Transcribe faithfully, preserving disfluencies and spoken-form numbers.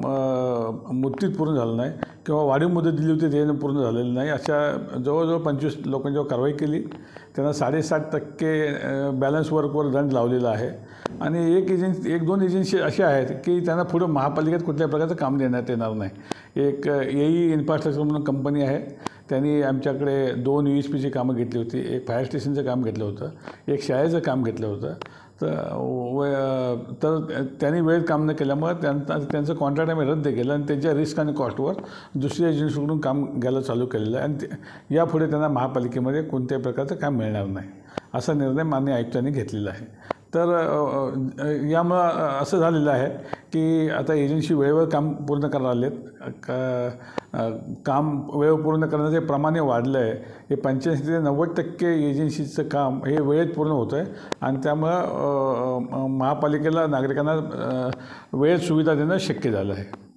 मुदतीत पूर्ण झालं नाही किंवा वाढीव मुदत दिली होती ते पूर्ण झालेलं नाही. अशा जवळजवळ पंचवीस लोकांच्यावर कारवाई केली. त्यांना साडेसाठ टक्के बॅलन्स वर्कवर दंड लावलेला आहे. आणि एक एजन्सी एक दोन एजन्सी अशा आहेत की त्यांना पुढं महापालिकेत कुठल्याही प्रकारचं काम देण्यात येणार नाही. एक एई इन्फ्रास्ट्रक्चर म्हणून कंपनी आहे, त्यांनी आमच्याकडे दोन यू एस पीची कामं घेतली होती. एक फायर स्टेशनचं काम घेतलं होतं, एक शाळेचं काम घेतलं होतं. तर व तर त्यांनी वेळेत काम न केल्यामुळे त्यांचा त्यांचं कॉन्ट्रॅक्ट आम्ही रद्द केलं आणि त्यांच्या रिस्क आणि कॉस्टवर दुसऱ्या एजन्सीकडून काम घ्यायला चालू केलेलं आहे. आणि ते यापुढे त्यांना महापालिकेमध्ये कोणत्याही प्रकारचं काम मिळणार नाही असा निर्णय माननीय आयुक्तांनी घेतलेला आहे. तर यामुळं असं झालेलं आहे की आता एजन्सी वेळेवर काम पूर्ण करायला आलेत. का काम वेळेवर पूर्ण करण्याचे प्रमाण वाढलं आहे. हे पंच्याऐंशी ते नव्वद टक्के एजन्सीचं काम हे वेळेत पूर्ण होतं आहे आणि त्यामुळं महापालिकेला नागरिकांना वेळेत सुविधा देणं शक्य झालं आहे.